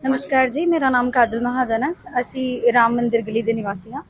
नमस्कार जी, मेरा नाम काजल महाजन है। असी राम मंदिर गली के निवासी हाँ।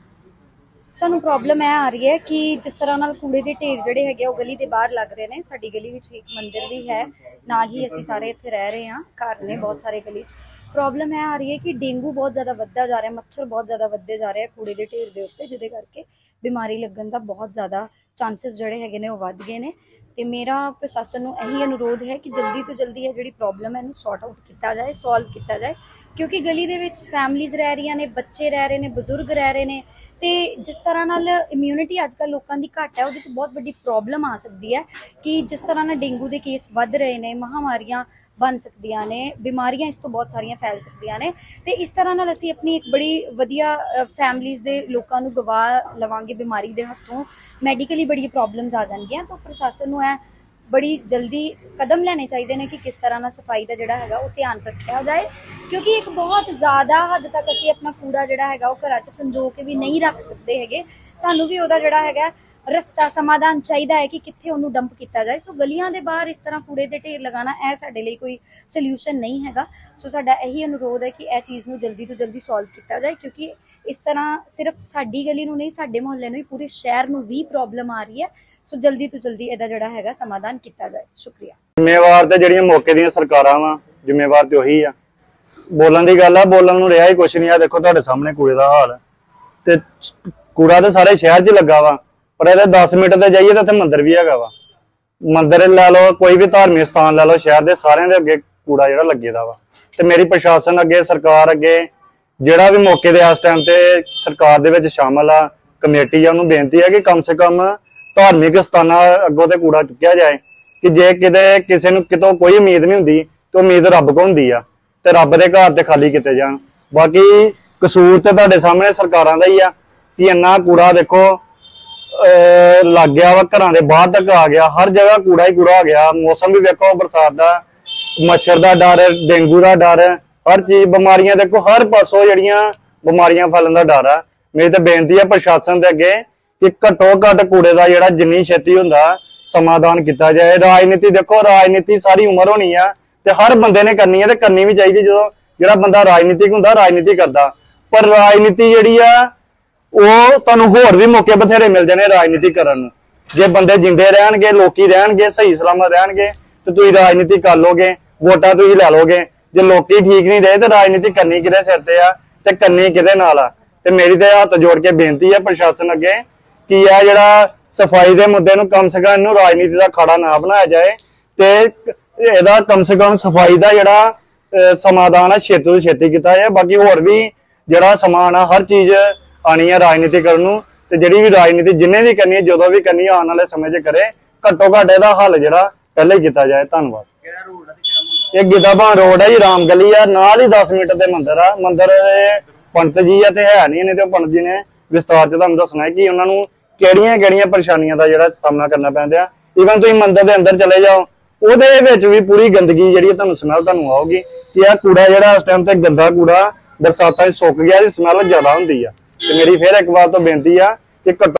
सानू प्रॉब्लम यह आ रही है कि जिस तरह नाल कूड़े के ढेर जड़े है गली के बाहर लग रहे हैं। साडी गली विच एक मंदिर भी है, नाल ही असी सारे इत्थे रह रहे हैं, घर ने बहुत सारे गली च। प्रॉब्लम यह आ रही है कि डेंगू बहुत ज़्यादा बढ़ता जा रहा है, मच्छर बहुत ज़्यादा बढ़ते जा रहे हैं कूड़े के ढेर के उत्ते, जिहदे करके बीमारी लगन का बहुत ज़्यादा चांसिस जड़े है वध गए हैं। तो मेरा प्रशासन को यही अनुरोध है कि जल्दी तो जल्दी है जी प्रॉब्लम है सॉर्ट आउट किया जाए, सॉल्व किया जाए, क्योंकि गली दे विच फैमिलीज़ रह रही ने, बच्चे रह रहे हैं, बजुर्ग रह रहे हैं। तो जिस तरह नाल इम्यूनिटी अजकल लोगों की घट है, वो बहुत बड़ी प्रॉब्लम आ सकती है कि जिस तरह ना डेंगू के केस वध रहे हैं, महामारियां बन सकदियां ने, बीमारियां इस तो बहुत सारियां फैल सकदियां ने। तो इस तरह नाल असीं अपनी एक बड़ी वधिया फैमिलीज़ दे लोकां नूं गवा लवांगे बीमारी के हत्थों, मैडिकली बड़ी प्रॉब्लम्स आ जाएंगियां। तो प्रशासन नूं बड़ी जल्दी कदम लेने चाहिए ने कि किस तरह ना सफाई का जोड़ा है वो ध्यान रखा जाए, क्योंकि एक बहुत ज़्यादा हद तक असी अपना कूड़ा जोड़ा है वो घर च संजो के भी नहीं रख सकते है। सानू भी वह जोड़ा है रस्ता समाधान चाहिए है कि कित्थे उन्होंने डंप किया जाए। सो गलियां दे बाहर इस तरह कूड़े के ढेर लगाना यह साडे लई कोई सल्यूशन नहीं है। सो साडा यही अनुरोध है कि यह चीज़ नूं जल्दी तो जल्दी सॉल्व किया जाए, क्योंकि इस तरह सिर्फ साडी गली नूं नहीं, साडे मुहल्ले नूं ही, पूरे शहर नूं भी प्रॉब्लम आ रही है। सो जल्दी तो जल्दी इहदा जिहड़ा हैगा समाधान किया जाए। शुक्रिया। जिम्मेवार तो जिहड़ियां मौके दीयां सरकारां वा, जिम्मेवार तो उही आ। बोलन दी गल आ, बोलन नूं रिहा ही कुछ नहीं। आ देखो तुहाडे सामने कूड़े दा हाल ते कूड़ा तो सारे शहर च लगा वा, पर इहदे 10 मिनट ते जाइए तो इत्थे मंदिर भी हैगा वा। मंदिर लै लो, कोई भी धार्मिक स्थान लै लो, शहर दे सारियां दे अगे कूड़ा जिहड़ा लगे दा वा। ते मेरी प्रशासन अगे, सरकार अगे, जिहड़ा भी मौके दे इस टाइम ते सरकार दे विच शामिल आ, कमेटी आ, उहनूं बेनती है कि कम से कम धार्मिक स्थानां अगों ते कूड़ा चुक्या जाए कि जे किते किसी नूं कितों कोई उम्मीद नहीं हुंदी तो उम्मीद रब को हुंदी आ, ते रब दे घर ते खाली किते जाण। बाकी कसूर ते तुहाडे सामने सरकारां दा ही आ कि इन्ना कूड़ा देखो लग गया वा, घरां दे बाहर तक आ गया, हर जगह कूड़ा ही कूड़ा आ गया। मौसम भी देखो बरसात दा, मच्छर दा डर, डेंगू दा डर, हर चीज बीमारियां देखो हर पासों जिहड़ियां बीमारियां फैलन दा डर आ। मेरी तो बेनती है प्रशासन दे अगे कि घट्टो घट्ट कूड़े का जिहड़ा जिन्नी छेती हुंदा समाधान किया जाए। राजनीति देखो, राजनीति सारी उम्र होनी है ते हर बंदे ने करनी है, ते करनी भी चाहिए। जो जिहड़ा बंदा राजनीतिक हुंदा राजनीति करदा, पर राजनीति जिहड़ी आ वो तुहानूं होर भी मौके बथेरे मिल जाने राजनीति करन नूं। जे बंदे जिंदे रहणगे, लोकी रहणगे, सही सलामत रहणगे, तो तुसीं राजनीति कर लोगे, वोटां तुसीं लै लोगे। जे लोकी ठीक नहीं रहे तो राजनीति करनी किहदे सिर ते आ ते करनी किहदे नाल आ। ते मेरी ते हत्थ जोड़ के बेनती है प्रशासन अगे कि यह जिहड़ा सफाई के मुद्दे नूं कम से कम इहनूं राजनीति का खड़ा ना बनाया जाए, ते इहदा कम से कम सफाई का जिहड़ा समाधान है छेती तो छेती किया जाए। बाकी होर भी जिहड़ा समान आ, हर चीज़ आनी है राजनीति करन नूं, ते जिहड़ी भी राजनीति जिन्हें भी करनी है, जदों भी करनी है, आने वाले समय च करे। घट्टो घट्ट इहदा हल जिहड़ा पहले ही किया जाए। धन्नवाद। ये गिद्दाबान रोड है जी, राम गली है, नाल ही 10 मिनट ते मंदिर आ। मंदिर पंडित जी है ते है नहीं, तो पंडित जी ने विस्तार च तुहानूं दसना है कि उन्होंने किहड़ियां परेशानियां का जिहड़ा सामना करना पैंदा। ईवन तुसीं मंदिर दे अंदर चले जाओ, ਉਹਦੇ ਵਿੱਚ भी पूरी गंदगी ਜਿਹੜੀ ਤੁਹਾਨੂੰ ਸਮੈਲ ਤੁਹਾਨੂੰ ਆਊਗੀ ਕਿ ਇਹ ਕੂੜਾ ਜਿਹੜਾ ਇਸ ਟਾਈਮ ਤੇ ਗੰਦਾ ਕੂੜਾ ਬਰਸਾਤਾਂ 'ਚ ਸੁੱਕ ਗਿਆ, ਦੀ ਸਮੈਲ ਜ਼ਿਆਦਾ ਹੁੰਦੀ ਆ। ਤੇ ਮੇਰੀ ਫੇਰ ਇੱਕ ਵਾਰ ਤੋਂ ਬੇਨਤੀ ਆ ਕਿ